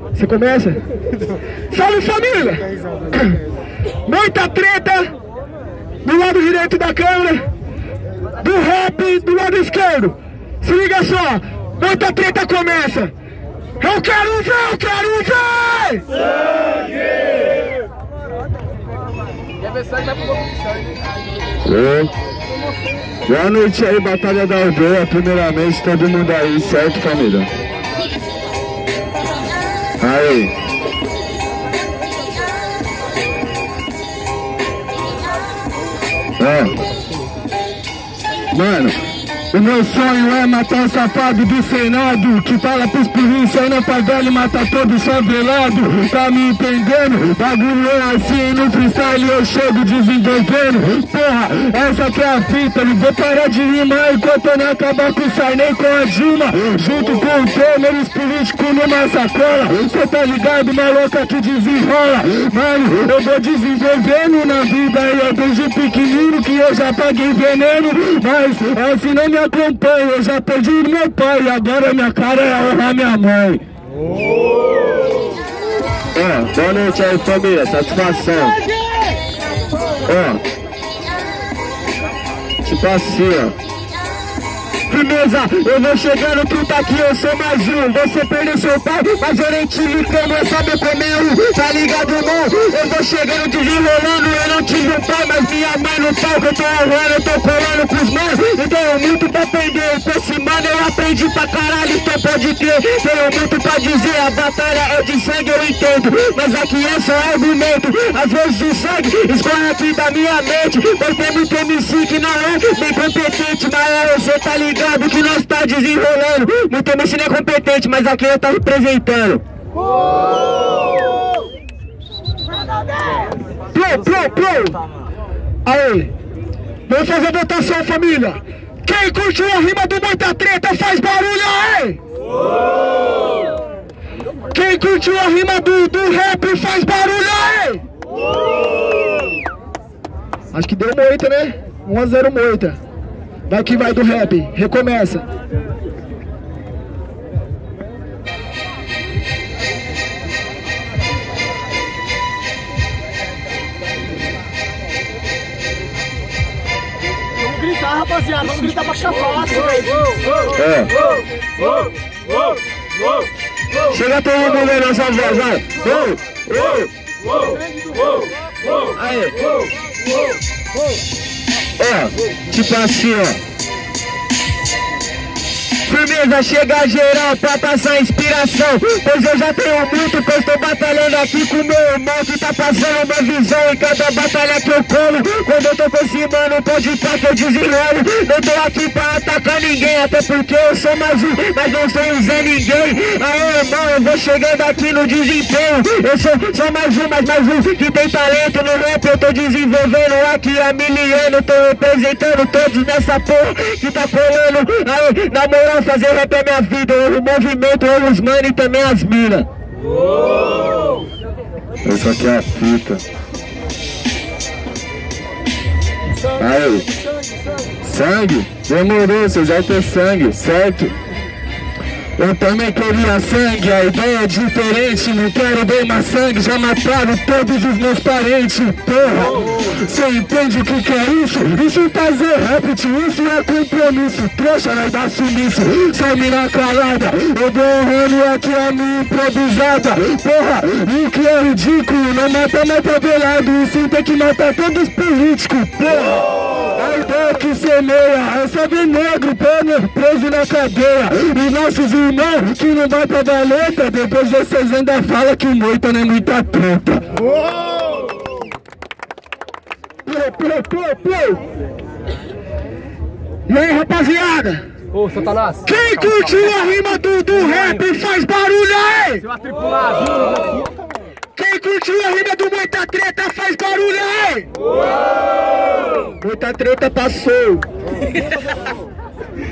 Você começa? Salve, família! Muita treta do lado direito da câmera, do rap do lado esquerdo. Se liga só, muita treta começa. Eu quero ver, eu quero ver! Sangue! Quer ver sangue, vai pro boca de sangue. Boa noite aí, Batalha da Aldeia. Primeiramente, todo mundo aí, certo, família? Aí. Mano, o meu sonho é matar o safado do Senado, que fala pros polícia aí na favela e mata todo favelado. Tá me entendendo? Bagulho é assim, no freestyle eu chego desenvolvendo. Porra, essa que é a fita, não vou parar de rimar enquanto eu não acabar com o Sarney com a Dilma. Junto com o Temer, os políticos numa sacola. Cê tá ligado, maluca, que desenrola. Mano, eu vou desenvolvendo na vida e eu desde pequenino que eu já paguei veneno. Mas assim não me acompanha, eu já perdi meu pai e agora minha cara é honrar minha mãe. Boa noite aí, família, satisfação. Tipo assim, ó. Firmeza, eu vou chegando, tu tá aqui, eu sou mais um. Você perdeu seu pai, mas eu nem tive como saber comer um. Tá ligado, não? Eu vou chegando, desenrolando. Eu não tive um pai, mas minha mãe no palco. Eu tô honrando, eu tô colando com os manos. Eu tenho muito pra aprender. Com esse mano eu aprendi pra caralho, então pode crer. Tenho muito pra dizer, a batalha é de sangue, eu entendo. Mas aqui é só argumento. Às vezes o sangue escorre aqui da minha mente. Mas tem muito MC que não é bem competente. Mas você tá ligado que nós tá desenrolando. Muito MC não é competente, mas aqui eu tá representando. Play. Aí, vamos fazer a votação, família. Quem curtiu a rima do Muita Treta faz barulho aí. Quem curtiu a rima do rap faz barulho aí. Acho que deu moita, né? 1-0 moita. Vai que vai do rap, recomeça. Vamos gritar, rapaziada, vamos gritar pra ficar fácil. Chega todo mundo aí nessa voz, vai. Aí. Tipo assim, ó. Firmeza, chega geral pra passar inspiração. Pois eu já tenho muito, que eu estou batalhando aqui com meu irmão, que tá passando uma visão em cada batalha que eu colo. Quando eu tô com esse mano, pode ir pra que eu desenrolo. Não tô aqui pra atacar ninguém, até porque eu sou mais um, mas não sou um Zé Ninguém. Aí, irmão, eu vou chegando aqui no desempenho. Eu sou mais um, mas mais um que tem talento no rap. Eu tô desenvolvendo aqui há miliano. Tô representando todos nessa porra que tá colando. Aí, na moral, fazer rap é minha vida, o movimento, os mano e também as minas. Essa aqui é a fita. Aí, sangue? Demorou, você já tem sangue, certo? Eu também queria sangue, a ideia é diferente. Não quero bem mais sangue, já mataram todos os meus parentes. Porra, cê entende o que é isso? Isso fazer rap, isso é compromisso. Trouxa, vai dar sumiço, só mina calada. Eu vou honrando aqui a minha improvisada. Porra, o que é ridículo, não mata mais favelado. Isso tem que matar todos os políticos. Porra, a ideia que semeia é só ver negro, preso na cadeia. E nossos irmãos que não vai pra valeta, depois vocês ainda falam que o Moita não é muita treta. E aí, rapaziada? Ô, Satanás. Quem curtiu a rima do rap faz barulho aí! Seu atripulado. Quem curtiu a rima do Muita Treta faz barulho aí! Muita Treta passou!